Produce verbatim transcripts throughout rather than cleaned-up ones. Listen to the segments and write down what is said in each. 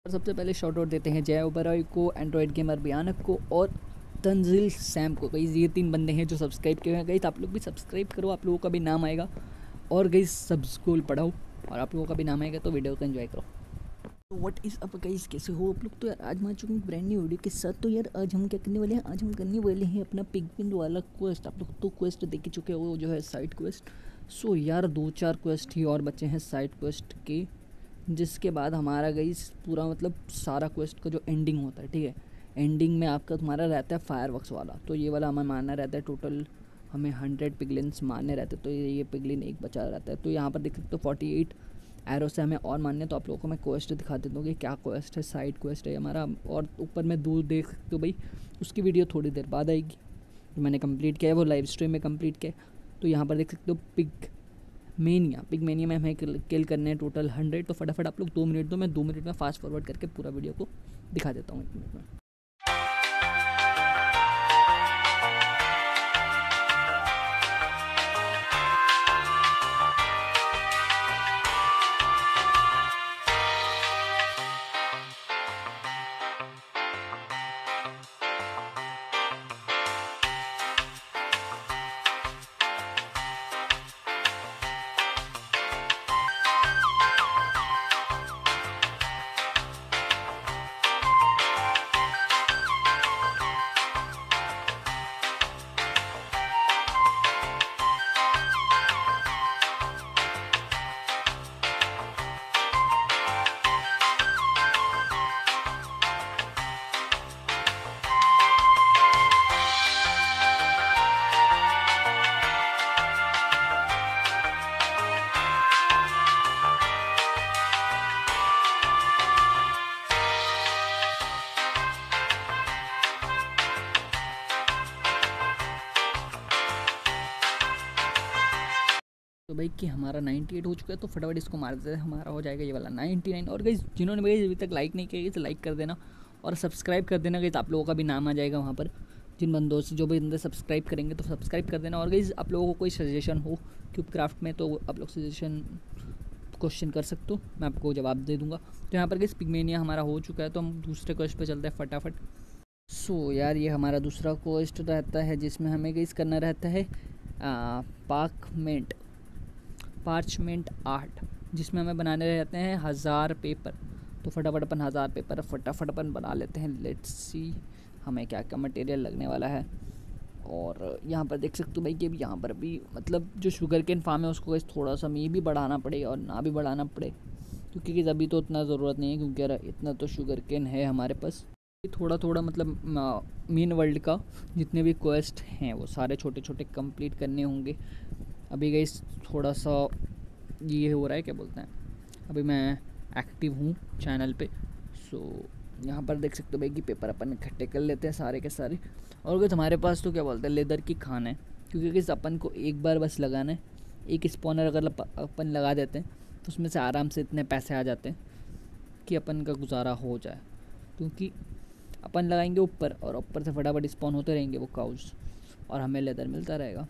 सबसे पहले short out देते हैं जय ओबराय को, एंड्रॉयड गेमर भयानक को और तंजिल सैम को। गई ये तीन बंदे हैं जो सब्सक्राइब किए हैं। गई आप लोग भी सब्सक्राइब करो, आप लोगों का भी नाम आएगा। और गई सब स्कूल पढ़ाओ और आप लोगों का भी नाम आएगा, तो वीडियो को एंजॉय करो। तो व्हाट इज़ अप गाइस, कैसे हो आप लोग। तो यार आज मैं आ चुके हैं ब्रांड न्यू वीडियो के साथ। तो यार आज हम क्या करने वाले हैं, आज हम करने वाले हैं अपना पिगविन वाला क्वेस्ट। आप लोग तो क्वेस्ट देख ही चुके हो, जो है साइड क्वेस्ट। सो यार दो चार क्वेस्ट ही और बचे हैं साइड क्वेस्ट के, जिसके बाद हमारा गाइस पूरा मतलब सारा क्वेस्ट का जो एंडिंग होता है, ठीक है। एंडिंग में आपका तुम्हारा रहता है फायरवर्क्स वाला। तो ये वाला हमें मारना रहता है, टोटल हमें हंड्रेड पिगलिन्स मारने रहते हैं। तो ये ये पिगलिन एक बचा रहता है। तो यहाँ पर देख सकते हो फोर्टी एट एरो से हमें और मारने। तो आप लोगों को मैं क्वेस्ट दिखा देता हूँ कि क्या क्वेस्ट है। साइड क्वेस्ट है हमारा, और ऊपर में दूर देख सकते हो भाई, उसकी वीडियो थोड़ी देर बाद आएगी। जो मैंने कंप्लीट किया है वो लाइव स्ट्रीम में कंप्लीट किया है। तो यहाँ पर देख सकते हो पिग मेनिया, पिग मेनिया में हमें किल करने हैं टोटल हंड्रेड। तो फटाफट आप लोग दो मिनट दो, मैं दो मिनट में फास्ट फॉरवर्ड करके पूरा वीडियो को दिखा देता हूँ एक मिनट में। तो भाई कि हमारा अट्ठानवे हो चुका है, तो फटाफट इसको मार देते हैं, हमारा हो जाएगा ये वाला निन्यानवे। और गाइस जिन्होंने भाई अभी तक लाइक नहीं किया तो लाइक कर देना और सब्सक्राइब कर देना गाइस, आप लोगों का भी नाम आ जाएगा वहाँ पर। जिन बंदों से जो भी बंदे सब्सक्राइब करेंगे तो सब्सक्राइब कर देना। और गाइस आप लोगों को कोई सजेशन हो क्यूब क्राफ्ट में तो आप लोग सजेशन क्वेश्चन कर सकते हो, मैं आपको जवाब दे दूँगा। तो यहाँ पर गाइस पिगमेनिया हमारा हो चुका है, तो हम दूसरे क्वेश्चन पर चलते हैं फटाफट। सो so, यार ये हमारा दूसरा क्वेस्ट रहता है, जिसमें हमें गाइस करना रहता है पार्कमेंट पार्चमेंट आर्ट, जिसमें हमें बनाने रहते हैं हज़ार पेपर। तो फटाफट अपन हज़ार पेपर फटाफट अपन बना लेते हैं। लेट्स सी हमें क्या क्या मटेरियल लगने वाला है। और यहाँ पर देख सकते हो भाई कि अभी यहाँ पर भी मतलब जो शुगर केन फार्म है उसको थोड़ा सा ये भी बढ़ाना पड़े और ना भी बढ़ाना पड़े, क्योंकि अभी तो उतना ज़रूरत नहीं है, क्योंकि यार इतना तो शुगर केन है हमारे पास। थोड़ा थोड़ा मतलब मेन वर्ल्ड का जितने भी क्वेस्ट हैं वो सारे छोटे छोटे कंप्लीट करने होंगे। अभी गाइस थोड़ा सा ये हो रहा है, क्या बोलते हैं, अभी मैं एक्टिव हूँ चैनल पे। सो यहाँ पर देख सकते हो भाई कि पेपर अपन इकट्ठे कर लेते हैं सारे के सारे। और गाइस हमारे पास तो क्या बोलते हैं लेदर की खान है, क्योंकि गाइस अपन को एक बार बस लगाना है। एक स्पॉनर अगर अपन लगा देते हैं तो उसमें से आराम से इतने पैसे आ जाते हैं कि अपन का गुजारा हो जाए, क्योंकि अपन लगाएंगे ऊपर और ऊपर से फटाफट स्पॉन होते रहेंगे वो काउज और हमें लेदर मिलता रहेगा।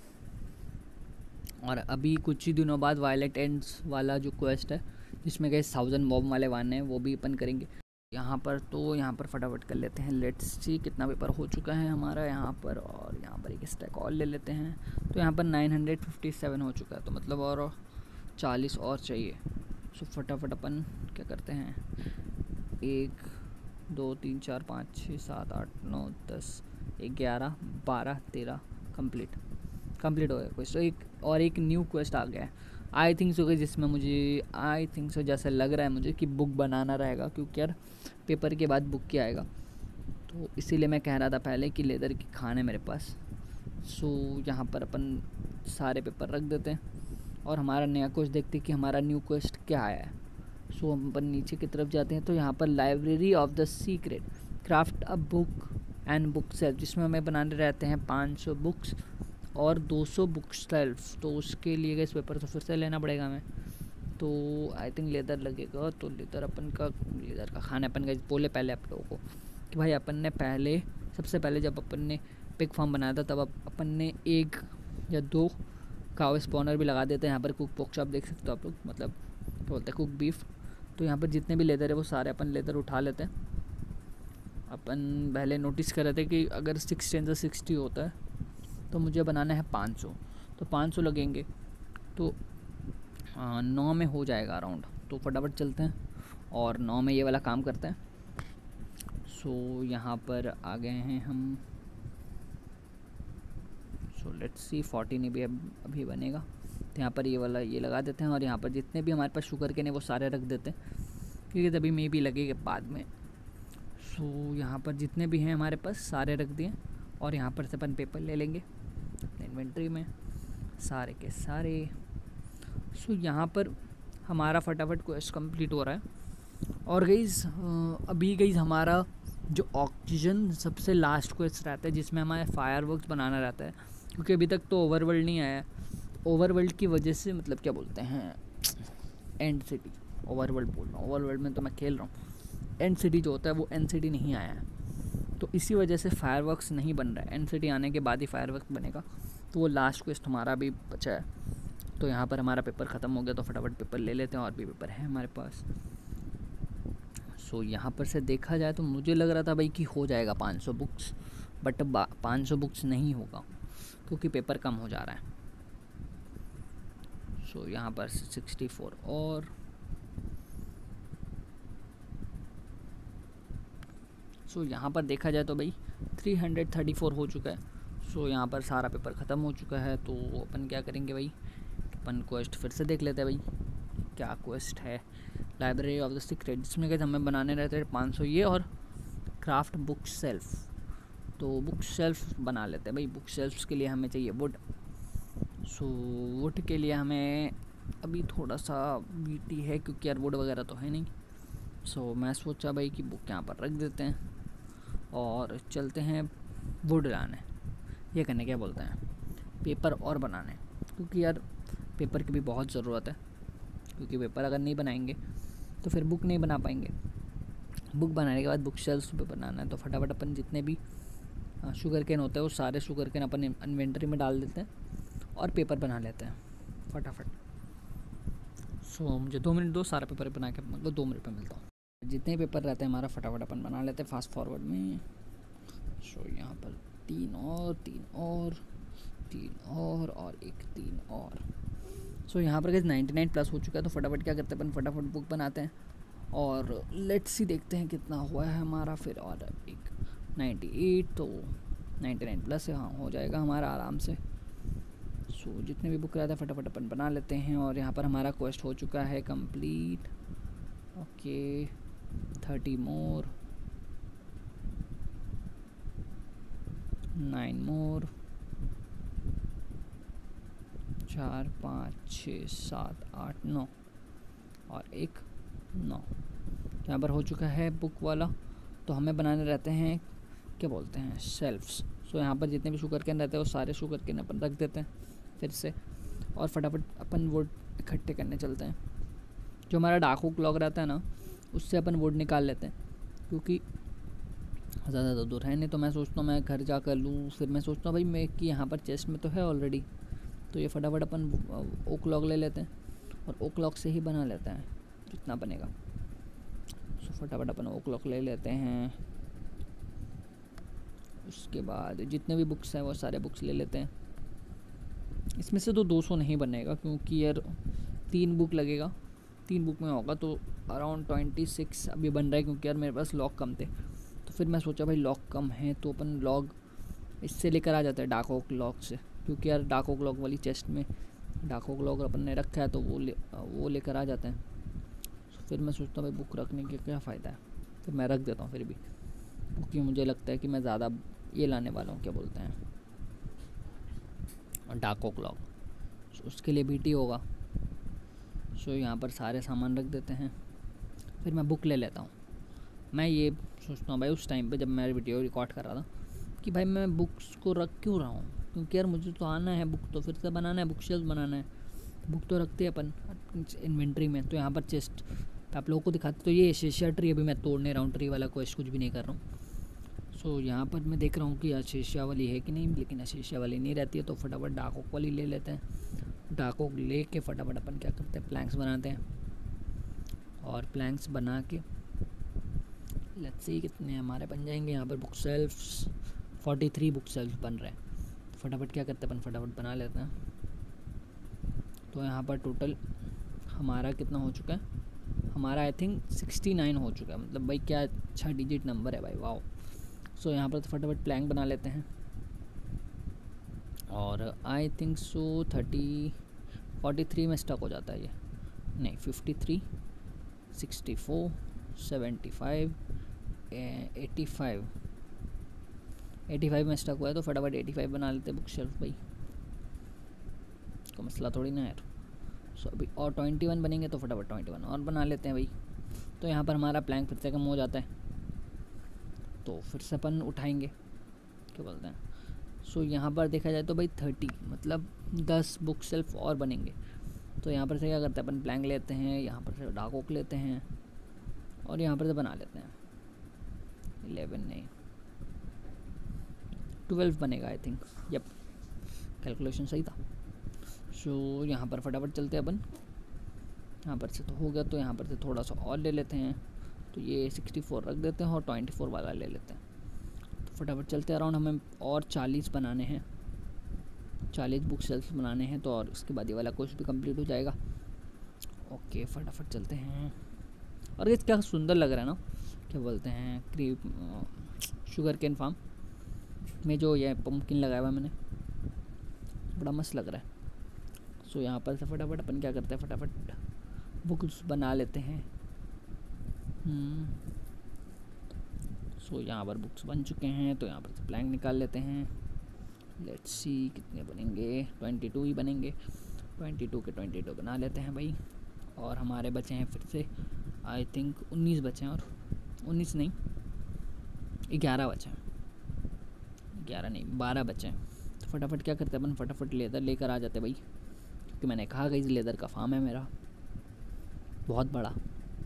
और अभी कुछ ही दिनों बाद वायलेट एंड्स वाला जो क्वेस्ट है, जिसमें गए थाउजेंड मॉब वाले वाने हैं, वो भी अपन करेंगे यहाँ पर। तो यहाँ पर फटाफट कर लेते हैं। लेट्स सी कितना पेपर हो चुका है हमारा यहाँ पर, और यहाँ पर एक स्टैक और ले लेते हैं। तो यहाँ पर नाइन हंड्रेड फिफ्टी सेवन हो चुका है, तो मतलब और चालीस और चाहिए। सो फटाफट अपन क्या करते हैं, एक दो तीन चार पाँच छः सात आठ नौ दस ग्यारह बारह तेरह कंप्लीट कंप्लीट हो गया क्वेस्ट। तो एक और एक न्यू क्वेस्ट आ गया है आई थिंक सो, जिसमें मुझे आई थिंक सो जैसा लग रहा है मुझे कि बुक बनाना रहेगा, क्योंकि यार पेपर के बाद बुक क्या आएगा। तो इसीलिए मैं कह रहा था पहले कि लेदर की खान है मेरे पास। सो यहाँ पर अपन सारे पेपर रख देते हैं और हमारा नया क्वेस्ट देखते हैं कि हमारा न्यू क्वेस्ट क्या आया है। सो हम अपन नीचे की तरफ जाते हैं। तो यहाँ पर library of the secret craft a book and book shelf, जिसमें हमें बनाने रहते हैं पाँच सौ बुक्स और दो सौ बुक सेल्फ। तो उसके लिए इस पेपर तो फिर से लेना पड़ेगा हमें। तो आई थिंक लेदर लगेगा, तो लेदर अपन का लेदर का खाना अपन का बोले पहले आप लोगों को कि भाई अपन ने पहले सबसे पहले जब अपन ने पिग फार्म बनाया था तब अपन ने एक या दो काउ स्पॉनर भी लगा देते हैं। यहाँ पर कुक पोक शॉप देख सकते हो आप लोग, मतलब क्या बोलते हैं कुक बीफ। तो यहाँ पर जितने भी लेदर है वो सारे अपन लेदर उठा लेते हैं। अपन पहले नोटिस कर रहे थे कि अगर सिक्स टेन से सिक्सटी होता है तो मुझे बनाना है पाँच सौ, तो पाँच सौ लगेंगे, तो आ, नौ में हो जाएगा अराउंड। तो फटाफट चलते हैं और नौ में ये वाला काम करते हैं। सो यहाँ पर आ गए हैं हम। सो लेट्स सी फोर्टीन भी अब अभी बनेगा, तो यहाँ पर ये वाला ये लगा देते हैं और यहाँ पर जितने भी हमारे पास शुगर केन है वो सारे रख देते हैं, क्योंकि तभी मे भी लगेगा बाद में। सो यहाँ पर जितने भी हैं हमारे पास सारे रख दिए और यहाँ पर से अपन पेपर ले लेंगे अपने इन्वेंट्री में सारे के सारे। सो यहाँ पर हमारा फटाफट क्वेस्ट कंप्लीट हो रहा है। और गाइस अभी गाइस हमारा जो ऑक्सीजन सबसे लास्ट क्वेस्ट रहता है जिसमें हमारे फायरवर्क्स बनाना रहता है, क्योंकि अभी तक तो ओवरवर्ल्ड नहीं आया है। ओवरवर्ल्ड की वजह से मतलब क्या बोलते हैं एंड सिटी, ओवरवर्ल्ड बोल रहा हूँ, ओवरवर्ल्ड में तो मैं खेल रहा हूँ। एंड सिटी जो होता है वो एंड सिटी नहीं आया है, तो इसी वजह से फायरवर्क्स नहीं बन रहा है। एंड सिटी आने के बाद ही फायरवर्क्स बनेगा, तो वो लास्ट क्वेस्ट हमारा भी बचा है। तो यहाँ पर हमारा पेपर ख़त्म हो गया, तो फटाफट पेपर ले लेते हैं, और भी पेपर है हमारे पास। सो so, यहाँ पर से देखा जाए तो मुझे लग रहा था भाई कि हो जाएगा पाँच सौ बुक्स, बट पाँच सौ बुक्स नहीं होगा क्योंकि पेपर कम हो जा रहा है। सो so, यहाँ पर सिक्सटी फोर और सो so, यहाँ पर देखा जाए तो भाई थ्री हंड्रेड थर्टी फोर हो चुका है। सो so, यहाँ पर सारा पेपर ख़त्म हो चुका है। तो अपन क्या करेंगे भाई, अपन क्वेस्ट फिर से देख लेते हैं भाई क्या क्वेस्ट है। लाइब्रेरी ऑफ द सीक्रेट, जिसमें कहते हमें बनाने रहते हैं पाँच सौ ये, और क्राफ्ट बुक शेल्फ। तो बुक शेल्फ बना लेते हैं भाई। बुक शेल्फ्स के लिए हमें चाहिए वुड। सो वुड के लिए हमें अभी थोड़ा सा बीटी है, क्योंकि यार वुड वगैरह तो है नहीं। सो मैं सोचा भाई कि बुक यहाँ पर रख देते हैं और चलते हैं वुड लाने, ये करने क्या बोलते हैं पेपर और बनाने, क्योंकि यार पेपर की भी बहुत ज़रूरत है। क्योंकि पेपर अगर नहीं बनाएंगे तो फिर बुक नहीं बना पाएंगे। बुक बनाने के बाद बुक शेल्फ्स पे बनाना है, तो फटाफट अपन जितने भी शुगर केन होते हैं वो सारे शुगर केन अपन इन्वेंटरी में डाल देते हैं और पेपर बना लेते हैं फटाफट। सो so, मुझे दो मिनट दो, सारा पेपर बना के मतलब दो मिनट में मिलता हूँ। जितने पेपर रहते हैं हमारा फटाफट अपन बना लेते हैं फास्ट फॉरवर्ड में। सो so, यहाँ पर तीन और तीन और तीन और और एक तीन और। सो so, यहाँ पर कैसे नाइन्टी नाइन प्लस हो चुका है, तो फटाफट क्या करते हैं अपन फटाफट बुक बनाते हैं और लेट्स सी देखते हैं कितना हुआ है हमारा। फिर और एक नाइन्टी एट, तो नाइन्टी नाइन प्लस है, हाँ हो जाएगा हमारा आराम से। सो so, जितने भी बुक रहते हैं फटाफट अपन बना लेते हैं। और यहाँ पर हमारा क्वेस्ट हो चुका है complete. Okay thirty more, nine more, चार पाँच छः सात आठ नौ और एक नौ। यहाँ पर हो चुका है बुक वाला। तो हमें बनाने रहते हैं क्या बोलते हैं शेल्फ्स। सो यहाँ पर जितने भी शुगर केन रहते हैं वो सारे शुगर केन अपन रख देते हैं फिर से, और फटाफट अपन वुड इकट्ठे करने चलते हैं। जो हमारा डाकू क्लॉक रहता है ना, उससे अपन वुड निकाल लेते हैं, क्योंकि ज़्यादा दूर है नहीं। तो मैं सोचता हूँ मैं घर जा कर लूँ, फिर मैं सोचता हूँ भाई मैं कि यहाँ पर चेस्ट में तो है ऑलरेडी, तो ये फटाफट अपन ओ क्लॉक ले लेते हैं और ओ क्लॉक से ही बना लेते हैं जितना बनेगा। सो फटाफट अपन ओ क्लॉक ले लेते हैं। उसके बाद जितने भी बुक्स हैं वो सारे बुक्स ले लेते हैं। इसमें से तो दो सौ नहीं बनेगा, क्योंकि यार तीन बुक लगेगा, तीन बुक में होगा तो अराउंड ट्वेंटी सिक्स अभी बन रहा है, क्योंकि यार मेरे पास लॉक कम थे। तो फिर मैं सोचा भाई लॉक कम है तो अपन लॉग इससे लेकर आ जाते हैं डाको क्लॉक से, क्योंकि यार डाको क्लॉक वाली चेस्ट में डाको क्लॉक अपन ने रखा है तो वो ले वो लेकर आ जाते हैं। तो फिर मैं सोचता हूँ भाई बुक रखने के क्या फ़ायदा है, फिर मैं रख देता हूँ फिर भी, क्योंकि मुझे लगता है कि मैं ज़्यादा ये लाने वाला हूँ क्या बोलते हैं डाको क्लॉक। सो उसके लिए बीटी होगा। सो यहाँ पर सारे सामान रख देते हैं, फिर मैं बुक ले लेता हूँ। मैं ये सोचता हूँ भाई उस टाइम पे जब मैं वीडियो रिकॉर्ड कर रहा था कि भाई मैं बुक्स को रख क्यों रहा हूँ, क्योंकि यार मुझे तो आना है, बुक तो फिर से बनाना है, बुक शेल्फ बनाना है। बुक तो रखते हैं अपन इन्वेंट्री में। तो यहाँ पर चेस्ट आप लोगों को दिखाते, तो ये एशेशिया ट्री अभी मैं तोड़ने रहा हूँ, ट्री वाला क्वेस्ट कुछ भी नहीं कर रहा हूँ। सो so, यहाँ पर मैं देख रहा हूँ कि एशेशिया वाली है कि नहीं, लेकिन एशेशिया वाली नहीं रहती है, तो फटाफट डाकोक वाली ले लेते हैं। डाकोक ले के फटाफट अपन क्या करते हैं प्लैंक्स बनाते हैं और प्लैंक्स बना के लेट्स सी कितने हमारे बन जाएंगे। यहाँ पर book shelves forty three book shelf बन रहे हैं। फटाफट क्या करते हैं अपन, फटाफट बना लेते हैं। तो यहाँ पर टोटल हमारा कितना हो चुका है, हमारा आई थिंक सिक्सटी नाइन हो चुका है। मतलब भाई क्या अच्छा डिजिट नंबर है भाई, वाओ। सो यहाँ पर तो फटाफट प्लैंक बना लेते हैं। और I think so thirty forty three में स्टक हो जाता है ये, नहीं fifty three, sixty four, seventy five, eighty five, eighty five में स्टक हुआ है। तो फटाफट एटी फाइव बना लेते हैं बुक शेल्फ भाई, कोई मसला थोड़ी ना यार। सो अभी और ट्वेंटी वन बनेंगे तो फटाफट ट्वेंटी वन और बना लेते हैं भाई। तो यहाँ पर हमारा प्लैंक फिर से कम हो जाता है, तो फिर से अपन उठाएंगे, क्या बोलते हैं। सो so, यहाँ पर देखा जाए तो भाई थर्टी मतलब दस बुक शेल्फ और बनेंगे। तो यहाँ पर से क्या करते हैं अपन, प्लैंक लेते हैं, यहाँ पर से डार्क ओक लेते हैं और यहाँ पर से बना लेते हैं इलेवन नहीं ट्वेल्व बनेगा आई थिंक, यप कैलकुलेशन सही था। सो so, यहाँ पर फटाफट चलते हैं अपन, यहाँ पर से तो हो गया। तो यहाँ पर से थोड़ा सा और ले लेते हैं, तो ये सिक्सटी फोर रख देते हैं और ट्वेंटी फोर वाला ले लेते हैं। तो फटाफट चलते हैं, अराउंड हमें और चालीस बनाने हैं, चालीस बुक सेल्स बनाने हैं। तो और उसके बाद ये वाला कोर्स भी कंप्लीट हो जाएगा। ओके फटाफट चलते हैं। और ये क्या सुंदर लग रहा है ना, क्या बोलते हैं, क्रीप शुगर केन फार्म में जो ये पम्पकिन लगाया हुआ है मैंने, बड़ा मस्त लग रहा है। सो यहाँ पर से फटाफट अपन क्या करते हैं, फटाफट बुक्स बना लेते हैं। सो so, यहाँ पर बुक्स बन चुके हैं, तो यहाँ पर से प्लैंक निकाल लेते हैं। लेट्स सी कितने बनेंगे, ट्वेंटी टू ही बनेंगे। ट्वेंटी टू के ट्वेंटी टू बना लेते हैं भाई। और हमारे बचे हैं फिर से आई थिंक उन्नीस बचे हैं, और उन्नीस नहीं ग्यारह बचे हैं, ग्यारह नहीं बारह बचे हैं। तो फटाफट क्या करते हैं अपन, फटाफट लेदर लेकर आ जाते भाई, क्योंकि मैंने कहा गई लेदर का फार्म है मेरा बहुत बड़ा।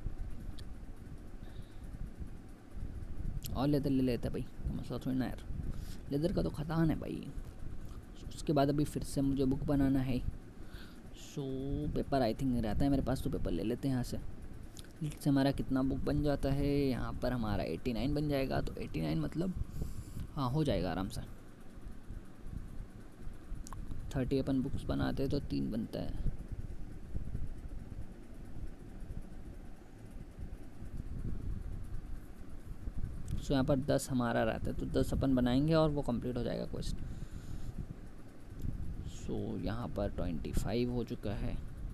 और लेदर ले लेते हैं भाई, मसला थोड़ी ना यार, लेदर का तो खदान है भाई। उसके बाद अभी फिर से मुझे बुक बनाना है। सो पेपर आई थिंक रहता है मेरे पास, तो पेपर ले लेते हैं यहाँ से। इससे हमारा कितना बुक बन जाता है, यहाँ पर हमारा एटी नाइन बन जाएगा। तो एटी नाइन मतलब हाँ हो जाएगा आराम से। थर्टी अपन बुक्स बनाते हैं तो तीन बनता है। सो यहाँ पर दस हमारा रहता है, तो दस अपन बनाएंगे और वो कंप्लीट हो जाएगा क्वेश्चन। सो यहाँ पर ट्वेंटी फाइव हो चुका है।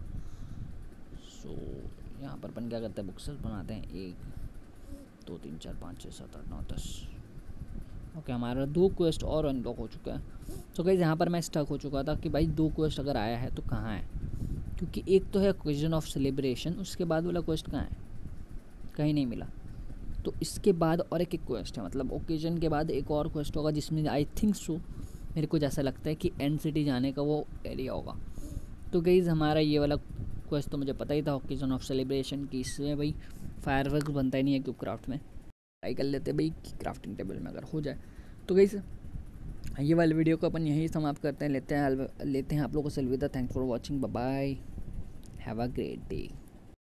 सो यहाँ पर अपन क्या करते हैं, बुक्स बनाते हैं, एक दो तीन चार पाँच छः सात आठ नौ दस। ओके हमारा दो क्वेस्ट और अनलॉक हो चुका है। तो गाइस यहाँ पर मैं स्टक हो चुका था कि भाई दो क्वेस्ट अगर आया है तो कहाँ है, क्योंकि एक तो है ओकेजन ऑफ सेलिब्रेशन, उसके बाद वाला क्वेस्ट कहाँ है, कहीं नहीं मिला। तो इसके बाद और एक एक क्वेस्ट है, मतलब ओकेजन के बाद एक और क्वेस्ट होगा जिसमें आई थिंक सो मेरे को जैसा लगता है कि एंड सिटी जाने का वो एरिया होगा। तो गाइस हमारा ये वाला क्वेस्ट तो मुझे पता ही था, ओकेजन ऑफ सेलिब्रेशन की। इसमें भाई फायरवर्क्स बनता ही नहीं है क्यूब क्राफ्ट में, ट्राई कर लेते भाई कि क्राफ्टिंग टेबल में अगर हो जाए। तो गाइस ये वाले वीडियो को अपन यहीं समाप्त करते हैं, लेते हैं लेते हैं आप लोगों से अलविदा। Thanks for watching, bye bye, have a great day.